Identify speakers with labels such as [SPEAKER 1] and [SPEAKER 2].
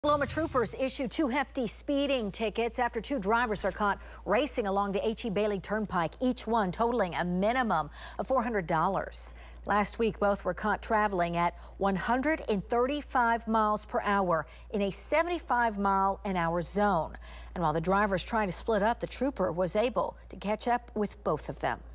[SPEAKER 1] Loma troopers issued 2 hefty speeding tickets after 2 drivers are caught racing along the H.E. Bailey Turnpike, each one totaling a minimum of $400. Last week, both were caught traveling at 135 miles per hour in a 75-mile-an-hour zone. And while the drivers tried to split up, the trooper was able to catch up with both of them.